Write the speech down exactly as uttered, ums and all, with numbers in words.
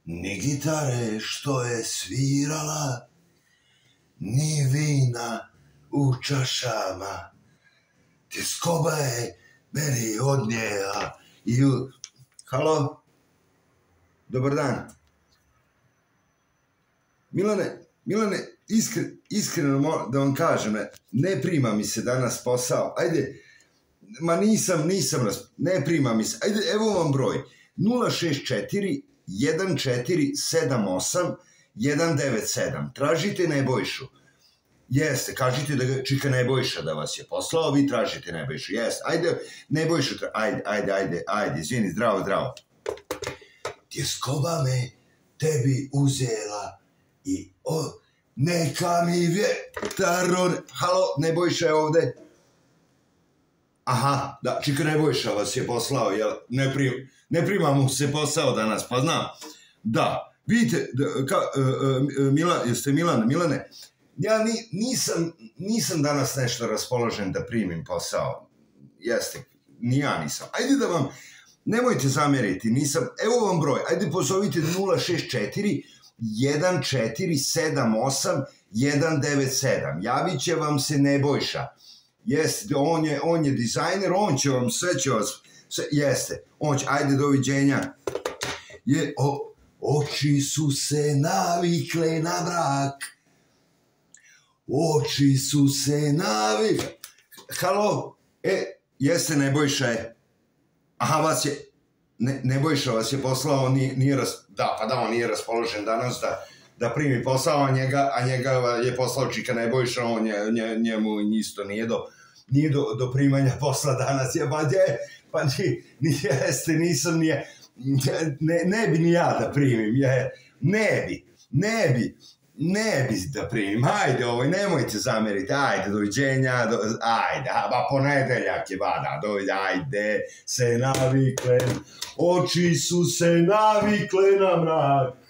Ni gitare što je svirala, ni vina u čašama. Tjeskoba je meni odnijela i u... Halo? Dobar dan. Milane, Milane, iskre, iskreno da vam kažem, ne prima mi se danas posao. Ajde, ma nisam, nisam, ne prima mi se. Ajde, evo vam broj. nula šest četiri jedan četiri sedam osam jedan devet sedam. Tražite Nebojšu. Jeste, kažite da ga čika Nebojša da vas je poslao, vi tražite Nebojšu. Jeste, ajde, Nebojšu, ajde, ajde, ajde, ajde, izvini, zdravo, zdravo. Tjeskoba me tebi uzela i o, neka mi vjetar... Halo, Nebojša je ovde. Aha, da, čika Nebojša vas je poslao, jel, ne, prim, ne prima mu se posao danas, pa znam. Da, vidite, da, ka, uh, uh, Milan, jeste Milan, Milane, ja ni, nisam, nisam danas nešto raspoložen da primim posao. Jeste, ni ja nisam. Ajde da vam, nemojte zameriti, nisam, evo vam broj, ajde pozovite nula šest četiri jedan četiri sedam osam jedan devet sedam. Javit će vam se Nebojša. Jeste, on je, on je dizajner, on će vam, sve će vas, sve, jeste, on će, ajde, doviđenja. Je, o, oči su se navikle na brak, oči su se navikle. Halo, e, jeste, Nebojša je, aha, vas je, ne, Nebojša vas je poslao, nije, nije ras, da, pa da, on nije raspoložen danas da, da primi posao, a njega, a njega je poslao čika Nebojša, on je, nje, njemu isto nije do, nije do, do primanja posla danas, je, pa je, pa ni, ni jeste, nisam nije, ne, ne bi ni ja da primim, je, ne bi, ne bi, ne bi da primim, ajde ovoj, nemojte zameriti, ajde, doviđenja, do, ajde, ba ponedeljak je, ba da, doviđenja, ajde, se navikle, oči su se navikle na mrak.